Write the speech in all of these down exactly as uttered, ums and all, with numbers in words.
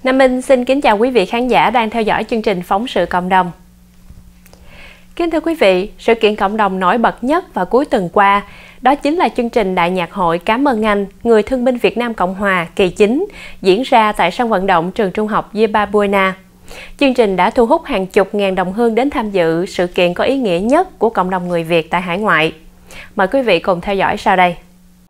Nam Minh xin kính chào quý vị khán giả đang theo dõi chương trình Phóng sự Cộng đồng. Kính thưa quý vị, sự kiện cộng đồng nổi bật nhất vào cuối tuần qua đó chính là chương trình Đại nhạc hội Cảm ơn anh, Người thương binh Việt Nam Cộng Hòa kỳ chín diễn ra tại sân vận động trường trung học Yerba Buena. Chương trình đã thu hút hàng chục ngàn đồng hương đến tham dự sự kiện có ý nghĩa nhất của cộng đồng người Việt tại hải ngoại. Mời quý vị cùng theo dõi sau đây.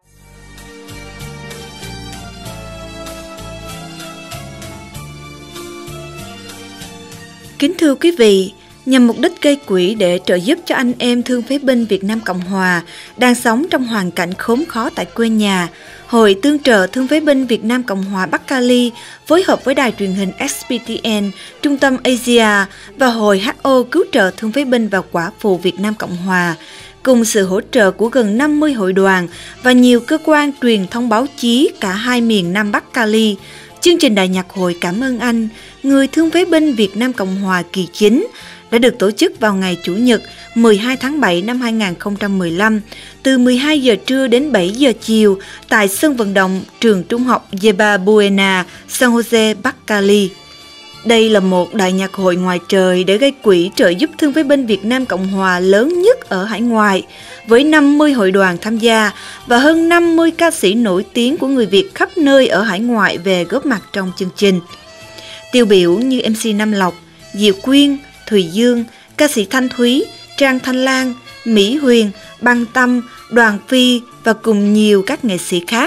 Kính thưa quý vị, nhằm mục đích gây quỹ để trợ giúp cho anh em thương phế binh Việt Nam Cộng Hòa đang sống trong hoàn cảnh khốn khó tại quê nhà, Hội Tương trợ Thương phế binh Việt Nam Cộng Hòa Bắc Cali phối hợp với đài truyền hình ét pê tê en, Trung tâm Asia và Hội hát o Cứu trợ Thương phế binh và Quả phụ Việt Nam Cộng Hòa, cùng sự hỗ trợ của gần năm mươi hội đoàn và nhiều cơ quan truyền thông báo chí cả hai miền Nam Bắc Cali, chương trình Đại nhạc hội Cảm ơn anh, Người thương phế binh Việt Nam Cộng Hòa kỳ chín đã được tổ chức vào ngày Chủ nhật mười hai tháng bảy năm hai nghìn không trăm mười lăm từ mười hai giờ trưa đến bảy giờ chiều tại sân vận động trường trung học Yerba Buena, San Jose, Bắc Cali. Đây là một đại nhạc hội ngoài trời để gây quỹ trợ giúp thương phế binh Việt Nam Cộng Hòa lớn nhất ở hải ngoại, với năm mươi hội đoàn tham gia và hơn năm mươi ca sĩ nổi tiếng của người Việt khắp nơi ở hải ngoại về góp mặt trong chương trình. Tiêu biểu như em xê Nam Lộc, Diệu Quyên, Thùy Dương, ca sĩ Thanh Thúy, Trang Thanh Lan, Mỹ Huyền, Băng Tâm, Đoàn Phi và cùng nhiều các nghệ sĩ khác.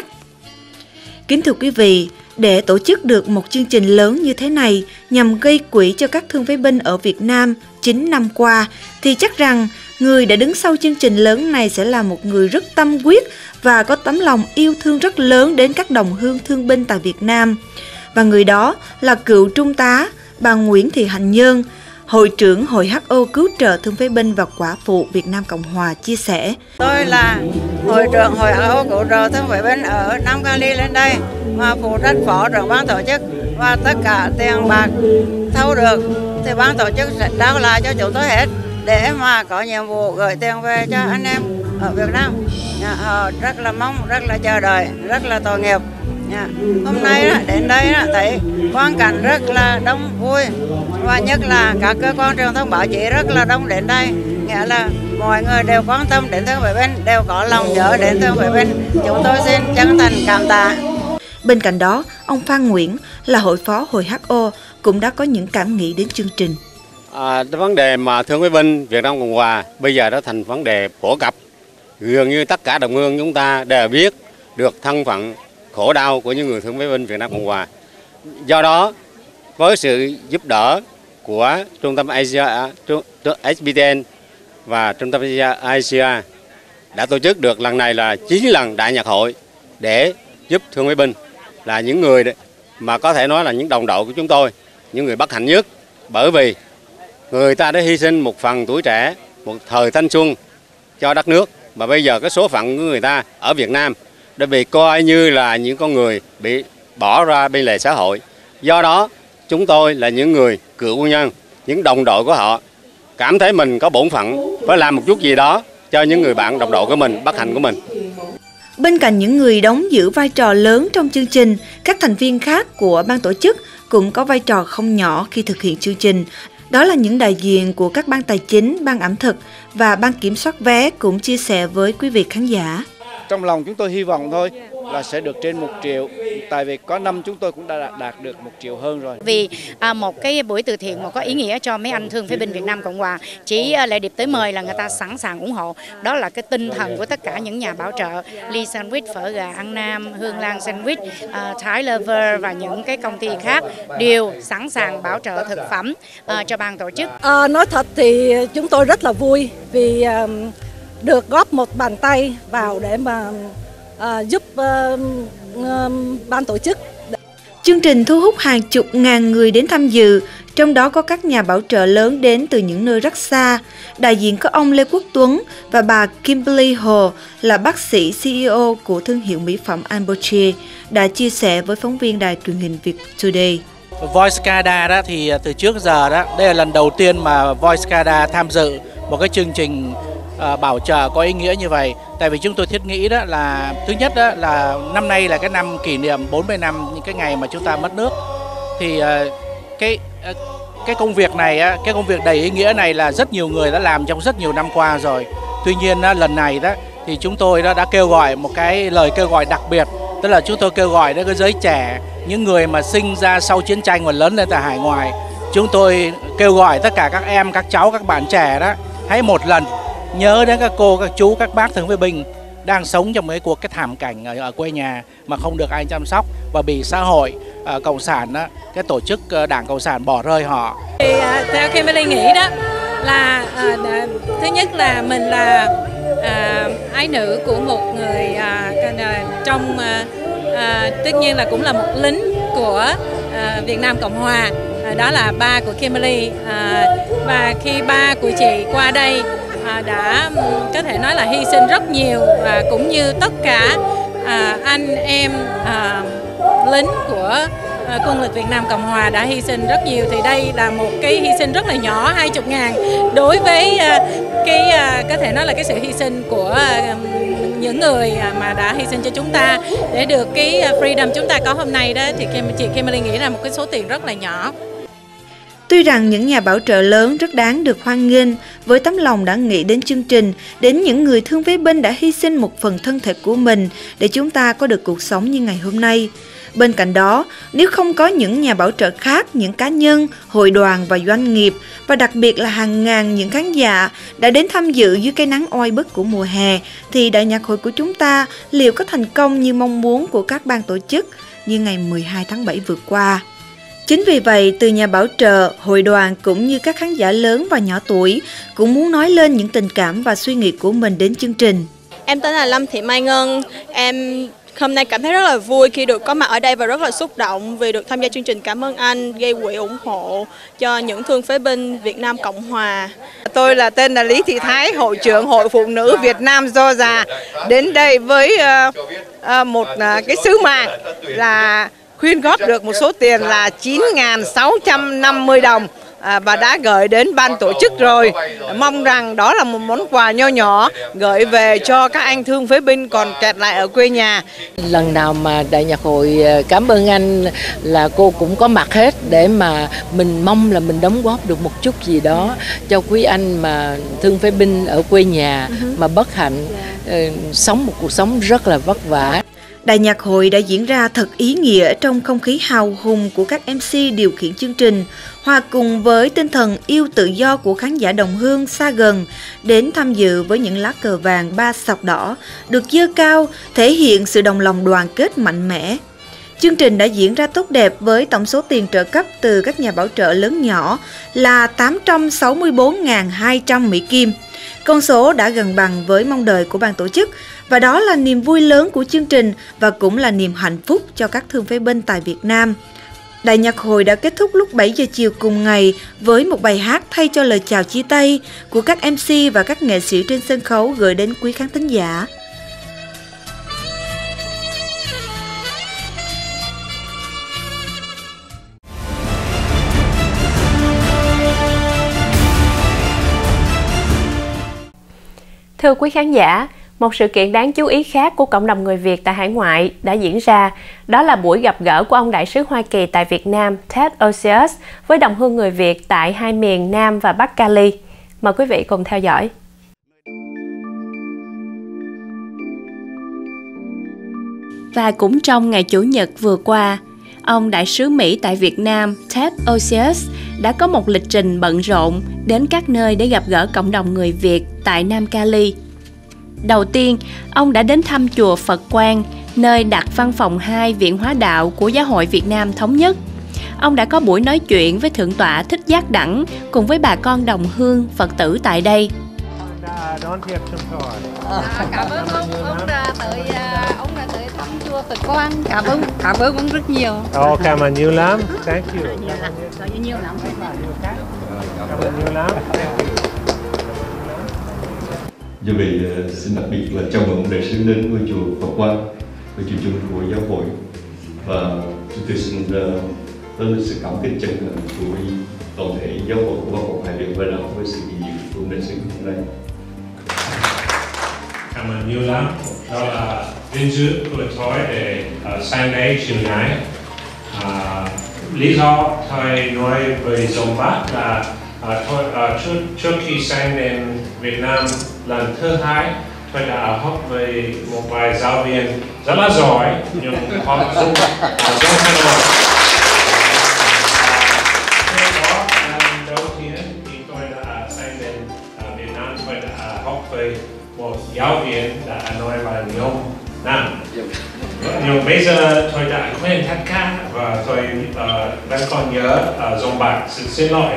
Kính thưa quý vị, để tổ chức được một chương trình lớn như thế này nhằm gây quỹ cho các thương phế binh ở Việt Nam chín năm qua, thì chắc rằng người đã đứng sau chương trình lớn này sẽ là một người rất tâm huyết và có tấm lòng yêu thương rất lớn đến các đồng hương thương binh tại Việt Nam. Và người đó là cựu trung tá bà Nguyễn Thị Hạnh Nhân, Hội trưởng Hội hát o Cứu trợ Thương phế binh và Quả phụ Việt Nam Cộng Hòa chia sẻ. Tôi là Hội trưởng Hội hát o Cứu trợ Thương phế binh ở Nam Cali lên đây và phụ trách phó trưởng ban tổ chức, và tất cả tiền bạc thâu được thì ban tổ chức sẽ trao lại cho chúng tôi hết để mà có nhiệm vụ gửi tiền về cho anh em ở Việt Nam. Họ rất là mong, rất là chờ đợi, rất là tội nghiệp. Hôm nay đến đây thấy quang cảnh rất là đông vui, và nhất là các cơ quan truyền thông báo chí rất là đông đến đây, nghĩa là mọi người đều quan tâm đến thương phế binh, đều có lòng nhớ đến thương phế binh. Chúng tôi xin chân thành cảm tạ. Bên cạnh đó, ông Phan Nguyễn là hội phó Hội hát o cũng đã có những cảm nghĩ đến chương trình. À, vấn đề mà thương phế binh Việt Nam Cộng Hòa bây giờ đã thành vấn đề phổ cập, gần như tất cả đồng hương chúng ta đều biết được thân phận khổ đau của những người thương phế binh Việt Nam Cộng Hòa. Do đó, với sự giúp đỡ của Trung tâm Asia, ét pê tê en và Trung tâm Asia đã tổ chức được lần này là chín lần đại nhạc hội để giúp thương phế binh, là những người mà có thể nói là những đồng đội của chúng tôi, những người bất hạnh nhất, bởi vì người ta đã hy sinh một phần tuổi trẻ, một thời thanh xuân cho đất nước, mà bây giờ cái số phận của người ta ở Việt Nam đã bị coi như là những con người bị bỏ ra bên lề xã hội. Do đó, chúng tôi là những người cựu quân nhân, những đồng đội của họ, cảm thấy mình có bổn phận phải làm một chút gì đó cho những người bạn đồng đội của mình, bất hạnh của mình. Bên cạnh những người đóng giữ vai trò lớn trong chương trình, các thành viên khác của ban tổ chức cũng có vai trò không nhỏ khi thực hiện chương trình. Đó là những đại diện của các ban tài chính, ban ẩm thực và ban kiểm soát vé cũng chia sẻ với quý vị khán giả. Trong lòng chúng tôi hy vọng thôi là sẽ được trên một triệu, tại vì có năm chúng tôi cũng đã đạt, đạt được một triệu hơn rồi. Vì à, một cái buổi từ thiện mà có ý nghĩa cho mấy anh thương phế binh Việt Nam Cộng Hòa, chỉ à, lễ điệp tới mời là người ta sẵn sàng ủng hộ. Đó là cái tinh thần của tất cả những nhà bảo trợ, Lee Sandwich, Phở Gà Ăn Nam, Hương Lan Sandwich, à, Thái Lover và những cái công ty khác đều sẵn sàng bảo trợ thực phẩm à, cho ban tổ chức. À, nói thật thì chúng tôi rất là vui vì à, được góp một bàn tay vào để mà à, giúp à, à, ban tổ chức. Chương trình thu hút hàng chục ngàn người đến tham dự, trong đó có các nhà bảo trợ lớn đến từ những nơi rất xa. Đại diện có ông Lê Quốc Tuấn và bà Kimberly Hồ là bác sĩ xê e ô của thương hiệu mỹ phẩm Amboche đã chia sẻ với phóng viên đài truyền hình Việt Today. Voice Canada đó thì từ trước giờ đó, đây là lần đầu tiên mà Voice Canada tham dự một cái chương trình uh, bảo trợ có ý nghĩa như vậy. Tại vì chúng tôi thiết nghĩ đó là thứ nhất đó là năm nay là cái năm kỷ niệm bốn mươi năm những cái ngày mà chúng ta mất nước. thì cái cái công việc này, cái công việc đầy ý nghĩa này là rất nhiều người đã làm trong rất nhiều năm qua rồi. Tuy nhiên lần này đó thì chúng tôi đã, đã kêu gọi một cái lời kêu gọi đặc biệt, tức là chúng tôi kêu gọi đến cái giới trẻ, những người mà sinh ra sau chiến tranh và lớn lên tại hải ngoại. Chúng tôi kêu gọi tất cả các em, các cháu, các bạn trẻ đó, hãy một lần nhớ đến các cô, các chú, các bác thương phế binh đang sống trong mấy cuộc cái thảm cảnh ở, ở quê nhà mà không được ai chăm sóc và bị xã hội uh, cộng sản đó, cái tổ chức uh, đảng cộng sản bỏ rơi họ. Thì, uh, theo Kimberly nghĩ đó là uh, thứ nhất là mình là uh, ái nữ của một người uh, trong uh, uh, tất nhiên là cũng là một lính của uh, Việt Nam Cộng Hòa. Uh, đó là ba của Kimberly, uh, và khi ba của chị qua đây À, đã có thể nói là hy sinh rất nhiều, và cũng như tất cả à, anh em à, lính của à, quân lực Việt Nam Cộng Hòa đã hy sinh rất nhiều, thì đây là một cái hy sinh rất là nhỏ, hai mươi ngàn đối với à, cái à, có thể nói là cái sự hy sinh của à, những người mà đã hy sinh cho chúng ta để được cái freedom chúng ta có hôm nay đó, thì chị Kimberly nghĩ là một cái số tiền rất là nhỏ. Tuy rằng những nhà bảo trợ lớn rất đáng được hoan nghênh với tấm lòng đã nghĩ đến chương trình, đến những người thương phế binh đã hy sinh một phần thân thể của mình để chúng ta có được cuộc sống như ngày hôm nay. Bên cạnh đó, nếu không có những nhà bảo trợ khác, những cá nhân, hội đoàn và doanh nghiệp, và đặc biệt là hàng ngàn những khán giả đã đến tham dự dưới cái nắng oi bức của mùa hè, thì đại nhạc hội của chúng ta liệu có thành công như mong muốn của các ban tổ chức như ngày mười hai tháng bảy vừa qua? Chính vì vậy, từ nhà bảo trợ, hội đoàn cũng như các khán giả lớn và nhỏ tuổi cũng muốn nói lên những tình cảm và suy nghĩ của mình đến chương trình. Em tên là Lâm Thị Mai Ngân. Em hôm nay cảm thấy rất là vui khi được có mặt ở đây và rất là xúc động vì được tham gia chương trình Cảm ơn anh, gây quỹ ủng hộ cho những thương phế binh Việt Nam Cộng Hòa. Tôi là tên là Lý Thị Thái, Hội trưởng Hội Phụ Nữ Việt Nam Georgia, đến đây với uh, uh, một uh, cái sứ mạng là quyên góp được một số tiền là chín nghìn sáu trăm năm mươi đồng à, và đã gửi đến ban tổ chức rồi. Mong rằng đó là một món quà nho nhỏ gửi về cho các anh thương phế binh còn kẹt lại ở quê nhà. Lần nào mà đại nhạc hội Cảm ơn anh là cô cũng có mặt hết, để mà mình mong là mình đóng góp được một chút gì đó cho quý anh mà thương phế binh ở quê nhà mà bất hạnh uh, sống một cuộc sống rất là vất vả. Đại nhạc hội đã diễn ra thật ý nghĩa trong không khí hào hùng của các em xê điều khiển chương trình, hòa cùng với tinh thần yêu tự do của khán giả đồng hương xa gần đến tham dự với những lá cờ vàng ba sọc đỏ được giơ cao, thể hiện sự đồng lòng đoàn kết mạnh mẽ. Chương trình đã diễn ra tốt đẹp với tổng số tiền trợ cấp từ các nhà bảo trợ lớn nhỏ là tám trăm sáu mươi bốn nghìn hai trăm Mỹ Kim. Con số đã gần bằng với mong đợi của ban tổ chức, và đó là niềm vui lớn của chương trình và cũng là niềm hạnh phúc cho các thương phế binh tại Việt Nam. Đại nhạc hội đã kết thúc lúc bảy giờ chiều cùng ngày với một bài hát thay cho lời chào chia tay của các em xê và các nghệ sĩ trên sân khấu gửi đến quý khán thính giả. Thưa quý khán giả, một sự kiện đáng chú ý khác của cộng đồng người Việt tại hải ngoại đã diễn ra, đó là buổi gặp gỡ của ông đại sứ Hoa Kỳ tại Việt Nam Ted Osius với đồng hương người Việt tại hai miền Nam và Bắc Cali. Mời quý vị cùng theo dõi. Và cũng trong ngày Chủ nhật vừa qua, ông đại sứ Mỹ tại Việt Nam Ted Osius đã có một lịch trình bận rộn đến các nơi để gặp gỡ cộng đồng người Việt tại Nam Cali. Đầu tiên, ông đã đến thăm chùa Phật Quang, nơi đặt văn phòng hai Viện Hóa Đạo của Giáo hội Việt Nam Thống nhất. Ông đã có buổi nói chuyện với Thượng tọa Thích Giác Đẳng cùng với bà con đồng hương Phật tử tại đây. À, cảm ơn ông, ông đã tới, ông đã tới thăm chùa Phật Quang. Cảm ơn, cảm ơn ông rất nhiều. Oh, cảm ơn nhiều lắm. Thank you. Nhiều lắm, nhiều lắm. Cảm ơn nhiều lắm. Do vậy, xin đặc biệt là chào mừng đại sứ đến ngôi chùa Phật Quang, ngôi chùa chung của giáo hội, và chúng tôi xin tới uh, sự cảm kích chân thành của toàn thể giáo hội của Bắc Cộng Hải Viện với đó với sự hiện diện của đại sứ hôm nay. Cảm ơn nhiều lắm. Đó là vinh dự của tôi để uh, sang đây chiều nay uh, lý do thầy nói về dòng bác là à, thôi, à, trước, trước khi sang đến Việt Nam lần thứ hai, thầy đã học về một vài giáo viên rất là giỏi, nhưng họ dùng giống Hanoi. Sau đó, lần đầu tiên thì tôi đã sang đến Việt Nam, tôi đã học về một giáo viên đã nói là nhiều Nam. Nhưng bây giờ tôi đã quên tất cả và tôi uh, vẫn còn nhớ uh, dòng bạc, sự xin lỗi.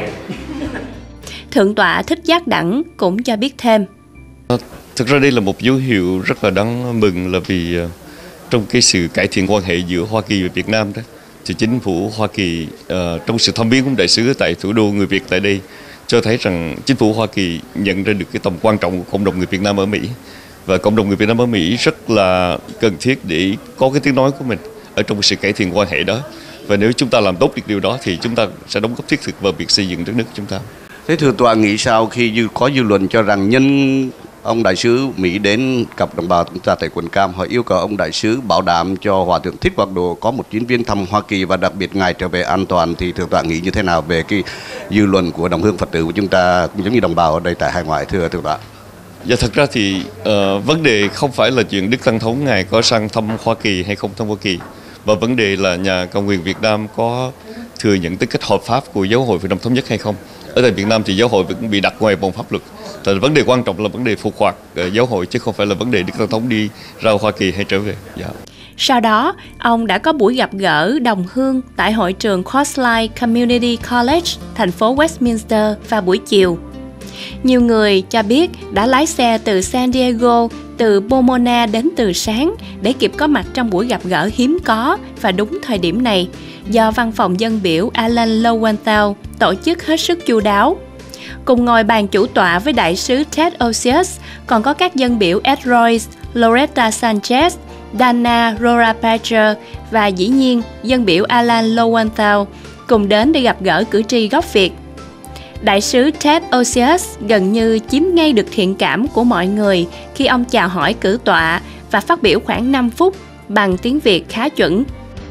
Thượng tọa Thích Giác Đẳng cũng cho biết thêm. Thực ra đây là một dấu hiệu rất là đáng mừng, là vì uh, trong cái sự cải thiện quan hệ giữa Hoa Kỳ và Việt Nam đó, thì chính phủ Hoa Kỳ uh, trong sự thăm viếng của đại sứ tại thủ đô người Việt tại đây cho thấy rằng chính phủ Hoa Kỳ nhận ra được cái tầm quan trọng của cộng đồng người Việt Nam ở Mỹ. Và cộng đồng người Việt Nam ở Mỹ rất là cần thiết để có cái tiếng nói của mình ở trong sự cải thiện quan hệ đó. Và nếu chúng ta làm tốt được điều đó thì chúng ta sẽ đóng góp thiết thực vào việc xây dựng đất nước chúng ta. Thế thượng tọa nghĩ sao khi dư có dư luận cho rằng nhân ông đại sứ Mỹ đến gặp đồng bào chúng ta tại quận Cam, họ yêu cầu ông đại sứ bảo đảm cho Hòa thượng Thích Quảng Đồ có một chuyến viếng thăm Hoa Kỳ và đặc biệt ngài trở về an toàn, thì thượng tọa nghĩ như thế nào về cái dư luận của đồng hương Phật tử của chúng ta cũng giống như đồng bào ở đây tại hải ngoại, thưa thượng tọa? Dạ, thật ra thì uh, vấn đề không phải là chuyện Đức Tăng Thống ngài có sang thăm Hoa Kỳ hay không thăm Hoa Kỳ, và vấn đề là nhà cầm quyền Việt Nam có thừa nhận tư cách hợp pháp của Giáo hội Việt Nam Thống nhất hay không. Ở tại Việt Nam thì giáo hội cũng bị đặt ngoài vòng pháp luật. Tại vấn đề quan trọng là vấn đề phục hoạt uh, giáo hội, chứ không phải là vấn đề Đức Tăng Thống đi ra Hoa Kỳ hay trở về. Dạ. Sau đó, ông đã có buổi gặp gỡ đồng hương tại hội trường Crossline Community College, thành phố Westminster vào buổi chiều. Nhiều người cho biết đã lái xe từ San Diego, từ Pomona đến từ sáng để kịp có mặt trong buổi gặp gỡ hiếm có và đúng thời điểm này, do văn phòng dân biểu Alan Lowenthal tổ chức hết sức chu đáo. Cùng ngồi bàn chủ tọa với đại sứ Ted Osius còn có các dân biểu Ed Royce, Loretta Sanchez, Dana Rora-Pacher và dĩ nhiên dân biểu Alan Lowenthal cùng đến để gặp gỡ cử tri gốc Việt. Đại sứ Ted Osius gần như chiếm ngay được thiện cảm của mọi người khi ông chào hỏi cử tọa và phát biểu khoảng năm phút bằng tiếng Việt khá chuẩn.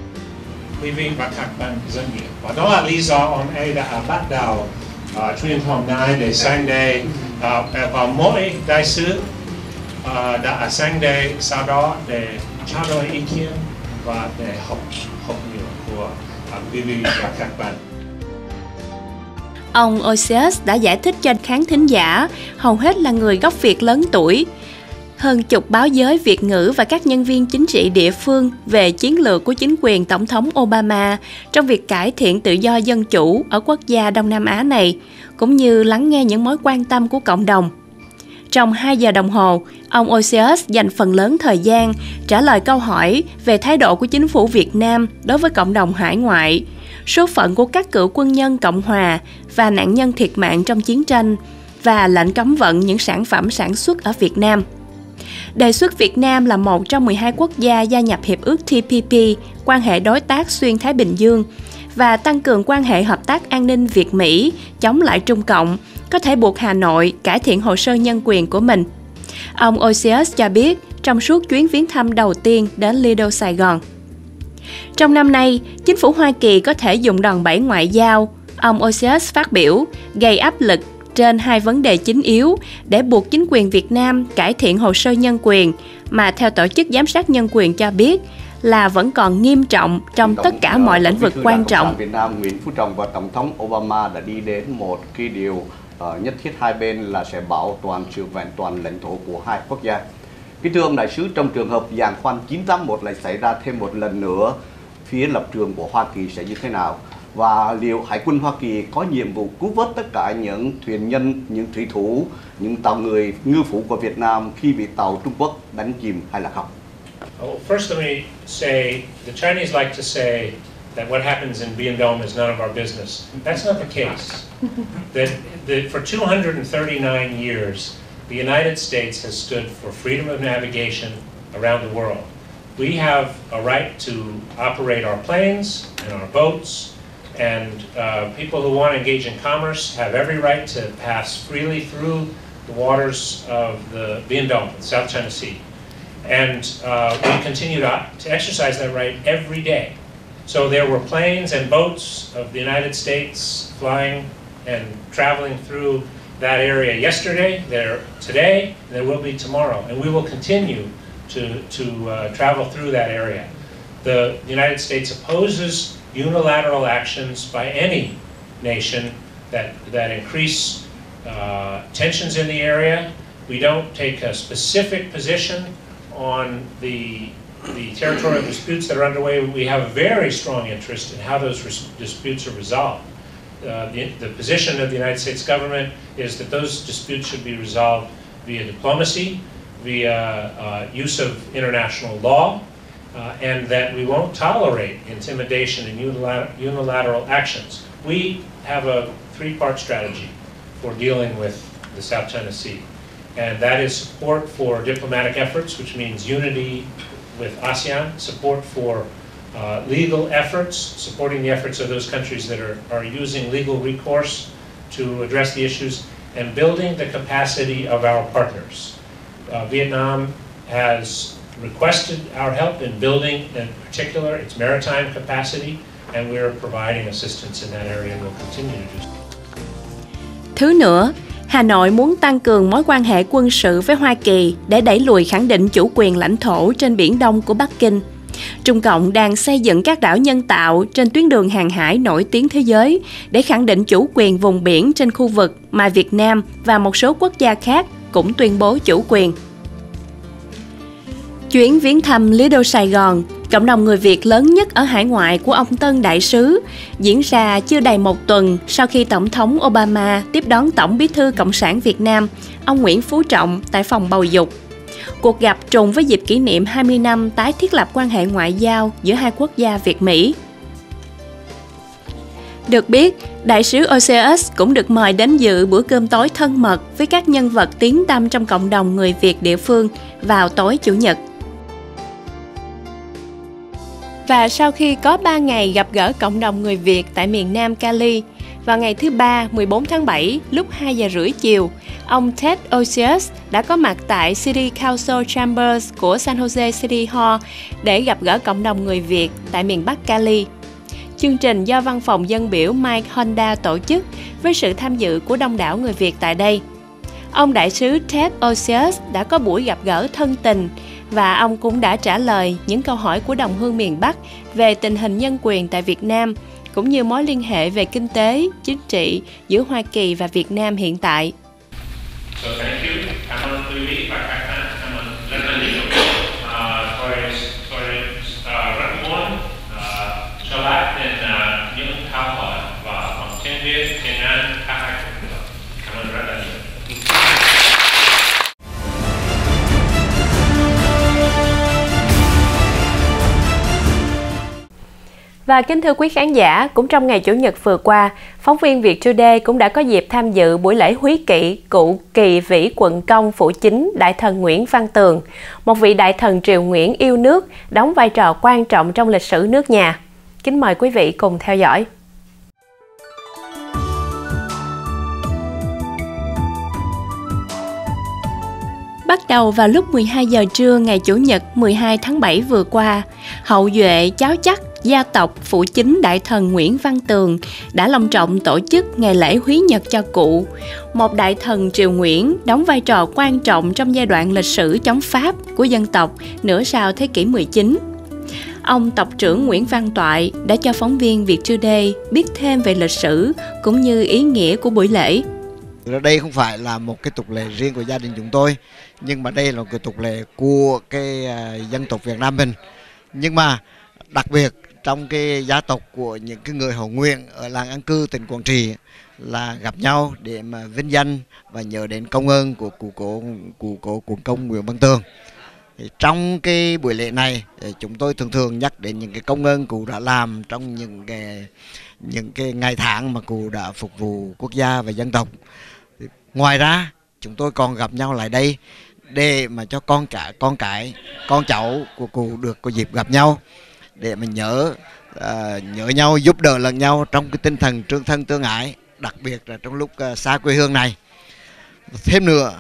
Quý vị và các bạn dân nghĩa, và đó là lý do ông ấy đã bắt đầu uh, truyền thông này để sang đây, uh, và mỗi đại sứ uh, đã sang đây sau đó để trao đổi ý kiến và để học học nhiều của uh, quý vị và các bạn. Ông Osius đã giải thích cho khán thính giả, hầu hết là người gốc Việt lớn tuổi, hơn chục báo giới Việt ngữ và các nhân viên chính trị địa phương về chiến lược của chính quyền Tổng thống Obama trong việc cải thiện tự do dân chủ ở quốc gia Đông Nam Á này, cũng như lắng nghe những mối quan tâm của cộng đồng. Trong hai giờ đồng hồ, ông Osius dành phần lớn thời gian trả lời câu hỏi về thái độ của chính phủ Việt Nam đối với cộng đồng hải ngoại, số phận của các cựu quân nhân Cộng hòa và nạn nhân thiệt mạng trong chiến tranh, và lệnh cấm vận những sản phẩm sản xuất ở Việt Nam. Đề xuất Việt Nam là một trong mười hai quốc gia gia nhập Hiệp ước T P P, quan hệ đối tác xuyên Thái Bình Dương, và tăng cường quan hệ hợp tác an ninh Việt-Mỹ, chống lại Trung Cộng, có thể buộc Hà Nội cải thiện hồ sơ nhân quyền của mình. Ông Osius cho biết trong suốt chuyến viếng thăm đầu tiên đến Lido, Sài Gòn. Trong năm nay, chính phủ Hoa Kỳ có thể dùng đòn bẩy ngoại giao, ông Osius phát biểu, gây áp lực trên hai vấn đề chính yếu để buộc chính quyền Việt Nam cải thiện hồ sơ nhân quyền mà theo Tổ chức Giám sát Nhân quyền cho biết là vẫn còn nghiêm trọng trong tất cả mọi lĩnh vực quan trọng. Việt Nam Nguyễn Phú Trọng và Tổng thống Obama đã đi đến một cái điều uh, nhất thiết hai bên là sẽ bảo toàn sự vẹn toàn lãnh thổ của hai quốc gia. Kính thưa ông đại sứ, trong trường hợp giàn khoan chín tám một lại xảy ra thêm một lần nữa, phía lập trường của Hoa Kỳ sẽ như thế nào? Và liệu Hải quân Hoa Kỳ có nhiệm vụ cứu vớt tất cả những thuyền nhân, những thủy thủ, những tàu người ngư phủ của Việt Nam khi bị tàu Trung Quốc đánh chìm hay là không? Well, first let me say, the Chinese like to say that what happens in Biển Đông is none of our business. That's not the case. That, that for two hundred thirty-nine years, the United States has stood for freedom of navigation around the world. We have a right to operate our planes and our boats, and uh, people who want to engage in commerce have every right to pass freely through the waters of the Biển Đông, the South China Sea. And uh, we continue to, to exercise that right every day. So there were planes and boats of the United States flying and traveling through that area yesterday, there today, and there will be tomorrow, and we will continue to, to uh, travel through that area. The United States opposes unilateral actions by any nation that, that increase uh, tensions in the area. We don't take a specific position on the, the territorial disputes that are underway. We have a very strong interest in how those disputes are resolved. Uh, the, the position of the United States government is that those disputes should be resolved via diplomacy, via uh, use of international law, uh, and that we won't tolerate intimidation and unilateral, unilateral actions. We have a three-part strategy for dealing with the South China Sea, and that is support for diplomatic efforts, which means unity with ASEAN, support for Uh, legal efforts, supporting the efforts of those countries that are, are using legal recourse to address the issues, and building the capacity of our partners. Uh, Vietnam has requested our help in building, in particular, its maritime capacity, and we're providing assistance in that area and will continue to do so. Thứ nữa, Hà Nội muốn tăng cường mối quan hệ quân sự với Hoa Kỳ để đẩy lùi khẳng định chủ quyền lãnh thổ trên Biển Đông của Bắc Kinh. Trung Cộng đang xây dựng các đảo nhân tạo trên tuyến đường hàng hải nổi tiếng thế giới để khẳng định chủ quyền vùng biển trên khu vực mà Việt Nam và một số quốc gia khác cũng tuyên bố chủ quyền. Chuyến viếng thăm Lý Đô Sài Gòn, cộng đồng người Việt lớn nhất ở hải ngoại của ông Tân Đại sứ, diễn ra chưa đầy một tuần sau khi Tổng thống Obama tiếp đón Tổng Bí thư Cộng sản Việt Nam, ông Nguyễn Phú Trọng tại phòng bầu dục. Cuộc gặp trùng với dịp kỷ niệm hai mươi năm tái thiết lập quan hệ ngoại giao giữa hai quốc gia Việt-Mỹ. Được biết, Đại sứ Oseus cũng được mời đến dự bữa cơm tối thân mật với các nhân vật tiếng tăm trong cộng đồng người Việt địa phương vào tối Chủ nhật. Và sau khi có ba ngày gặp gỡ cộng đồng người Việt tại miền Nam Cali, vào ngày thứ Ba, mười bốn tháng bảy, lúc hai giờ rưỡi chiều, ông Ted Osius đã có mặt tại City Council Chambers của San Jose City Hall để gặp gỡ cộng đồng người Việt tại miền Bắc Cali. Chương trình do văn phòng dân biểu Mike Honda tổ chức với sự tham dự của đông đảo người Việt tại đây. Ông đại sứ Ted Osius đã có buổi gặp gỡ thân tình và ông cũng đã trả lời những câu hỏi của đồng hương miền Bắc về tình hình nhân quyền tại Việt Nam, cũng như mối liên hệ về kinh tế, chính trị giữa Hoa Kỳ và Việt Nam hiện tại. So thank you. Cảm ơn quý vị và các bạn. Cảm ơn rất là nhiều. Tôi tôi rất muốn cho lại đến những câu hỏi và bằng tiếng Việt, tiếng Anh, các bạn. Cảm ơn rất là nhiều. Và kính thưa quý khán giả, cũng trong ngày Chủ nhật vừa qua, phóng viên Việt Today cũng đã có dịp tham dự buổi lễ húy kỵ cụ Kỳ Vĩ Quận Công Phủ Chính Đại thần Nguyễn Văn Tường, một vị đại thần triều Nguyễn yêu nước, đóng vai trò quan trọng trong lịch sử nước nhà. Kính mời quý vị cùng theo dõi. Bắt đầu vào lúc mười hai giờ trưa ngày Chủ nhật mười hai tháng bảy vừa qua, hậu duệ cháu chắc gia tộc Phủ Chính Đại thần Nguyễn Văn Tường đã long trọng tổ chức ngày lễ húy nhật cho cụ, một đại thần triều Nguyễn đóng vai trò quan trọng trong giai đoạn lịch sử chống Pháp của dân tộc nửa sau thế kỷ mười chín. Ông tộc trưởng Nguyễn Văn Toại đã cho phóng viên Việt Today biết thêm về lịch sử cũng như ý nghĩa của buổi lễ. Đây không phải là một cái tục lệ riêng của gia đình chúng tôi, nhưng mà đây là một cái tục lệ của cái uh, dân tộc Việt Nam mình. Nhưng mà đặc biệt trong cái gia tộc của những cái người hậu nguyện ở làng An Cư, tỉnh Quảng Trị là gặp nhau để mà vinh danh và nhớ đến công ơn của cụ cố cụ cố cụ công Nguyễn Văn Tường. Thì trong cái buổi lễ này chúng tôi thường thường nhắc đến những cái công ơn cụ đã làm trong những cái những cái ngày tháng mà cụ đã phục vụ quốc gia và dân tộc. Ngoài ra chúng tôi còn gặp nhau lại đây để mà cho con cả con cái con cháu của cụ được có dịp gặp nhau để mình nhớ uh, nhớ nhau, giúp đỡ lẫn nhau trong cái tinh thần tương thân tương ái, đặc biệt là trong lúc uh, xa quê hương này. Thêm nữa, uh,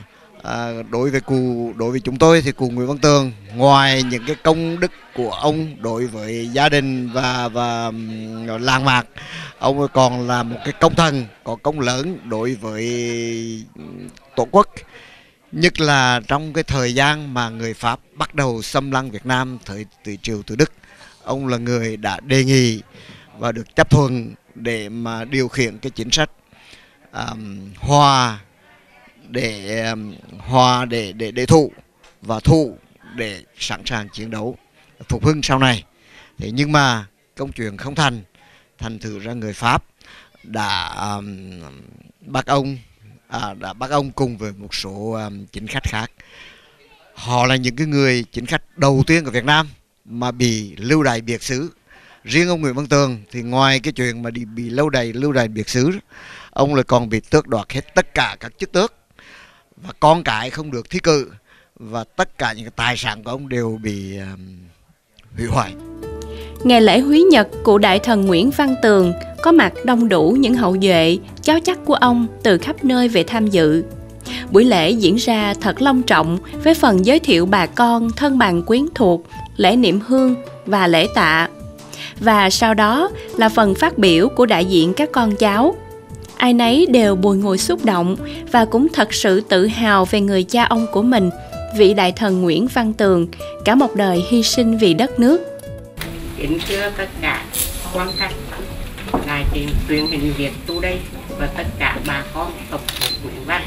À, đối với cụ đối với chúng tôi thì cụ Nguyễn Văn Tường, ngoài những cái công đức của ông đối với gia đình và và làng mạc, ông còn là một cái công thần có công lớn đối với Tổ quốc, nhất là trong cái thời gian mà người Pháp bắt đầu xâm lăng Việt Nam thời từ triều từ Đức. Ông là người đã đề nghị và được chấp thuận để mà điều khiển cái chính sách um, hòa để um, hòa để để để thụ và thụ để sẵn sàng chiến đấu phục hưng sau này. Thế nhưng mà công chuyện không thành, thành thử ra người Pháp đã um, bắt ông à, đã bắt ông cùng với một số um, chính khách khác. Họ là những cái người chính khách đầu tiên của Việt Nam mà bị lưu đày biệt xứ. Riêng ông Nguyễn Văn Tường thì ngoài cái chuyện mà đi bị lưu đày lưu đày biệt xứ, ông lại còn bị tước đoạt hết tất cả các chức tước, và con cái không được thi cử, và tất cả những cái tài sản của ông đều bị um, hủy hoại. Ngày lễ húy nhật của đại thần Nguyễn Văn Tường có mặt đông đủ những hậu duệ, cháu chắc của ông từ khắp nơi về tham dự. Buổi lễ diễn ra thật long trọng với phần giới thiệu bà con, thân bằng quyến thuộc, lễ niệm hương và lễ tạ. Và sau đó là phần phát biểu của đại diện các con cháu. Ai nấy đều bùi ngùi xúc động và cũng thật sự tự hào về người cha ông của mình, vị đại thần Nguyễn Văn Tường, cả một đời hy sinh vì đất nước. Kính thưa tất cả quan khách, đài truyền hình Việt tu đây và tất cả bà con tộc Nguyễn Văn.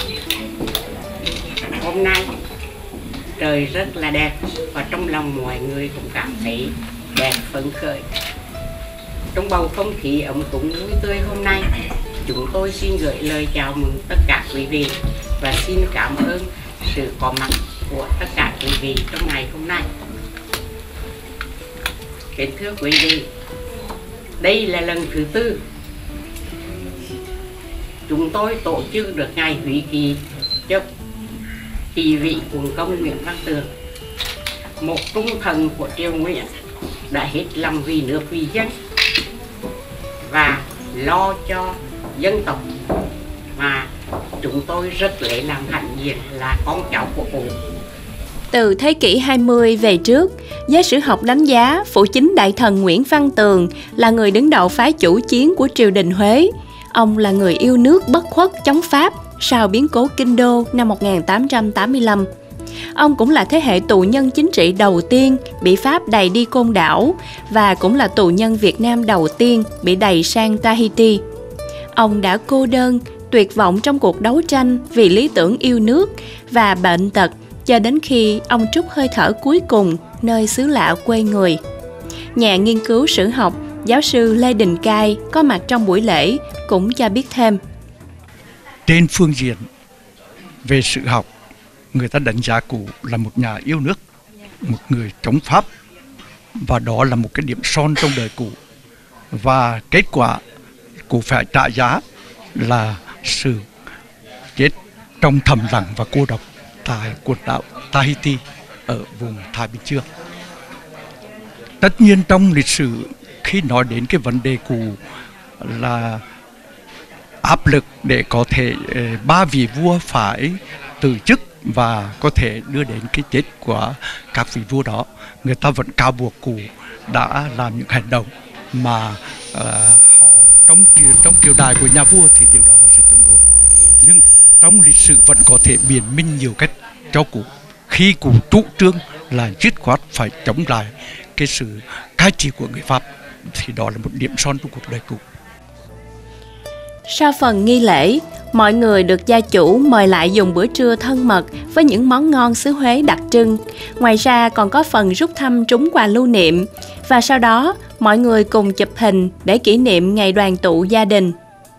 Hôm nay trời rất là đẹp và trong lòng mọi người cũng cảm thấy đẹp phấn khởi. Trong bầu không khí ấm cúng vui tươi hôm nay, chúng tôi xin gửi lời chào mừng tất cả quý vị và xin cảm ơn sự có mặt của tất cả quý vị trong ngày hôm nay. Kính thưa quý vị, đây là lần thứ tư chúng tôi tổ chức được ngày húy kỳ cho kỳ vị quân công Nguyễn Văn Tường, một trung thần của triều Nguyễn đã hết lòng vì nước vì dân và lo cho dân tộc, mà chúng tôi rất lấy làm hạnh diện là con cháu của cụ. Từ thế kỷ hai mươi về trước, giới sử học đánh giá phụ chính đại thần Nguyễn Văn Tường là người đứng đầu phái chủ chiến của triều đình Huế. Ông là người yêu nước bất khuất chống Pháp sau biến cố Kinh Đô năm một nghìn tám trăm tám mươi lăm. Ông cũng là thế hệ tù nhân chính trị đầu tiên bị Pháp đày đi Côn Đảo và cũng là tù nhân Việt Nam đầu tiên bị đày sang Tahiti. Ông đã cô đơn, tuyệt vọng trong cuộc đấu tranh vì lý tưởng yêu nước và bệnh tật cho đến khi ông trút hơi thở cuối cùng nơi xứ lạ quê người. Nhà nghiên cứu sử học, giáo sư Lê Đình Cai có mặt trong buổi lễ cũng cho biết thêm. Trên phương diện về sử học, người ta đánh giá cụ là một nhà yêu nước, một người chống Pháp, và đó là một cái điểm son trong đời cụ. Và kết quả cụ phải trả giá là sự chết trong thầm lặng và cô độc tại quần đảo Tahiti ở vùng Thái Bình Dương. Tất nhiên trong lịch sử khi nói đến cái vấn đề cụ là áp lực để có thể ba vị vua phải từ chức và có thể đưa đến cái chết của các vị vua đó, người ta vẫn cáo buộc cụ đã làm những hành động mà uh, họ trong trong triều đại của nhà vua thì điều đó họ sẽ chống đối. Nhưng trong lịch sử vẫn có thể biện minh nhiều cách cho cụ. Khi cụ chủ trương là dứt khoát phải chống lại cái sự cai trị của người Pháp, thì đó là một điểm son trong cuộc đời cụ. Sau phần nghi lễ, mọi người được gia chủ mời lại dùng bữa trưa thân mật với những món ngon xứ Huế đặc trưng. Ngoài ra còn có phần rút thăm trúng quà lưu niệm. Và sau đó, mọi người cùng chụp hình để kỷ niệm ngày đoàn tụ gia đình.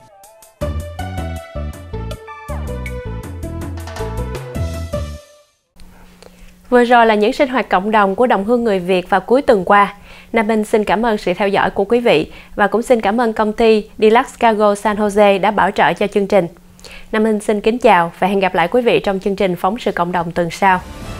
Vừa rồi là những sinh hoạt cộng đồng của đồng hương người Việt vào cuối tuần qua. Nam Minh xin cảm ơn sự theo dõi của quý vị và cũng xin cảm ơn công ty Deluxe Cargo San Jose đã bảo trợ cho chương trình. Nam Minh xin kính chào và hẹn gặp lại quý vị trong chương trình Phóng sự cộng đồng tuần sau.